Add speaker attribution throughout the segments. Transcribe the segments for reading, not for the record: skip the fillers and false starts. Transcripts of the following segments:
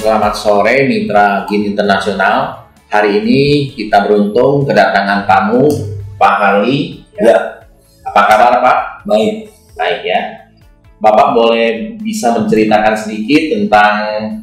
Speaker 1: Selamat sore Mitra Gin Internasional. Hari ini kita beruntung kedatangan tamu Pak Harli.
Speaker 2: Ya.
Speaker 1: Apa kabar Pak?
Speaker 2: Baik.
Speaker 1: Baik ya. Bapak boleh bisa menceritakan sedikit tentang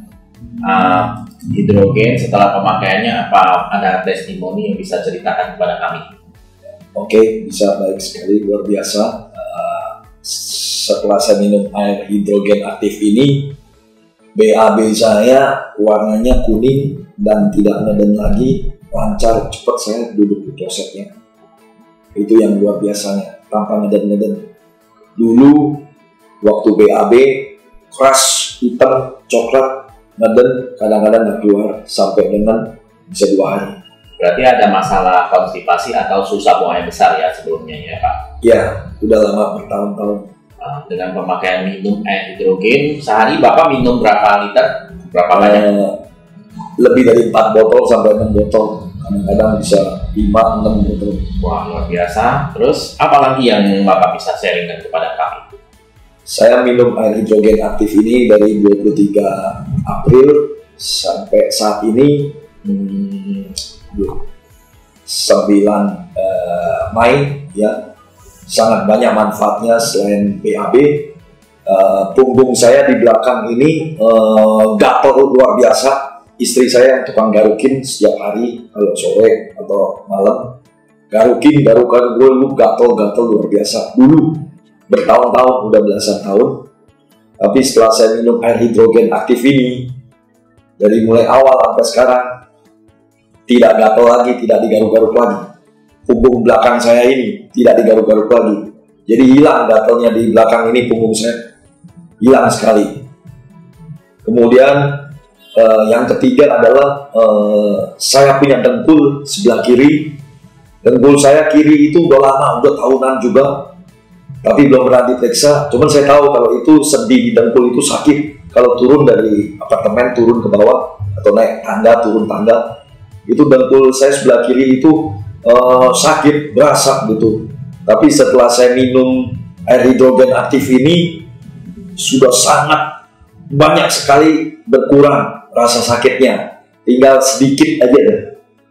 Speaker 1: hidrogen setelah pemakaiannya, apa ada testimoni yang bisa ceritakan kepada kami?
Speaker 2: Oke, bisa, baik sekali, luar biasa. Setelah saya minum air hidrogen aktif ini, BAB saya warnanya kuning dan tidak neden lagi, lancar, cepat saya duduk di klosetnya. Itu yang luar biasanya, tanpa neden-neden. Dulu waktu BAB keras, hitam, coklat, neden, kadang-kadang nggak keluar sampai dengan bisa 2 hari.
Speaker 1: Berarti ada masalah konstipasi atau susah buang air besar ya sebelumnya ya Pak?
Speaker 2: Ya, udah lama, bertahun-tahun.
Speaker 1: Dengan pemakaian minum air hidrogen, sehari Bapak minum berapa liter? Berapa banyak?
Speaker 2: Lebih dari 4 botol sampai 6 botol. Kadang-kadang bisa 5-6 botol.
Speaker 1: Wah, luar biasa. Terus apa lagi yang Bapak bisa sharingkan kepada kami?
Speaker 2: Saya minum air hidrogen aktif ini dari 23 April sampai saat ini 9 Mei ya. Sangat banyak manfaatnya selain BAB. Punggung saya di belakang ini gatel luar biasa. Istri saya yang tukang garukin setiap hari, kalau sore atau malam garukin gue, lu gatel luar biasa. Dulu bertahun-tahun, udah belasan tahun. Tapi setelah saya minum air hidrogen aktif ini, dari mulai awal sampai sekarang tidak gatel lagi, tidak digaruk-garuk lagi. Punggung belakang saya ini tidak digaruk-garuk lagi. Jadi hilang gatelnya di belakang ini, punggung saya hilang sekali. Kemudian yang ketiga adalah saya punya dengkul sebelah kiri. Dengkul saya kiri itu udah lama, udah tahunan juga, tapi belum pernah diperiksa. Cuman saya tahu kalau itu sendi di dengkul itu sakit. Kalau turun dari apartemen, turun ke bawah, atau naik tangga, turun tangga, itu dengkul saya sebelah kiri itu sakit, berasa gitu. Tapi setelah saya minum air hidrogen aktif ini, sudah sangat banyak sekali berkurang rasa sakitnya, tinggal sedikit aja deh.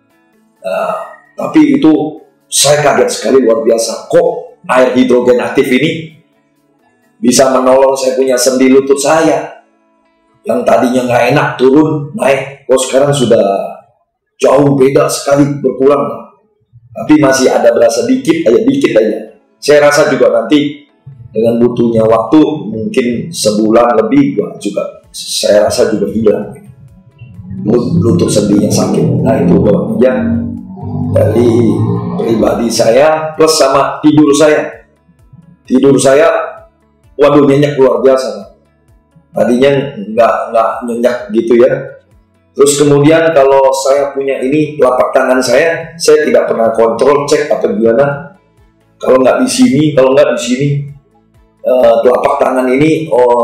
Speaker 2: Tapi itu saya kaget sekali, luar biasa. Kok air hidrogen aktif ini bisa menolong saya punya sendi lutut saya yang tadinya nggak enak, turun naik, kok sekarang sudah jauh beda sekali, berkurang. Tapi masih ada berasa dikit aja. Saya rasa juga nanti dengan butuhnya waktu mungkin sebulan lebih juga saya rasa juga hilang lutut sendinya sakit. Nah itu aja dari pribadi saya, plus sama tidur saya waduh, nyenyak luar biasa. Tadinya nggak nyenyak gitu ya. Terus kemudian kalau saya punya ini telapak tangan saya tidak pernah kontrol, cek atau gimana. Kalau nggak di sini, telapak tangan ini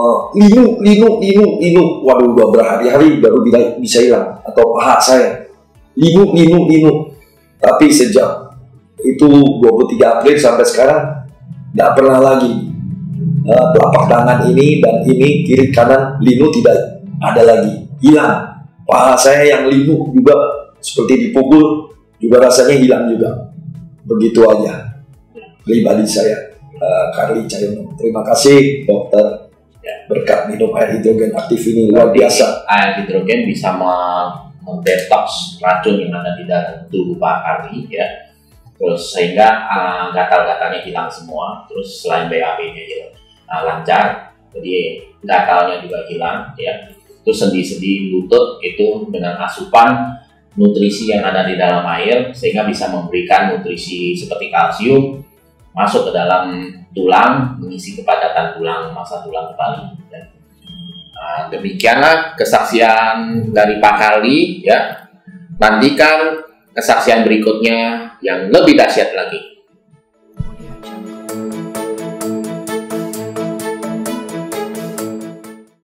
Speaker 2: linu. Waduh, udah berhari-hari baru bisa hilang. Atau paha saya linu. Tapi sejak itu 23 April sampai sekarang nggak pernah lagi telapak tangan ini dan ini kiri kanan linu tidak ada lagi, hilang. Paha saya yang linu juga seperti dipukul juga rasanya hilang juga. Begitu aja pribadi saya, Karli Cahyono. Terima kasih dokter, berkat minum air hidrogen aktif ini luar biasa.
Speaker 1: Air hidrogen bisa mendetoks racun yang ada di dalam tubuh Pak Karli ya. Terus sehingga gatal-gatalnya hilang semua. Terus selain BAB-nya lancar, jadi gatalnya juga hilang ya. Terus sendi-sendi lutut itu dengan asupan nutrisi yang ada di dalam air sehingga bisa memberikan nutrisi seperti kalsium masuk ke dalam tulang, mengisi kepadatan tulang, masa tulang kembali. Demikianlah kesaksian dari Pak Karli ya. Nantikan kesaksian berikutnya yang lebih dahsyat lagi.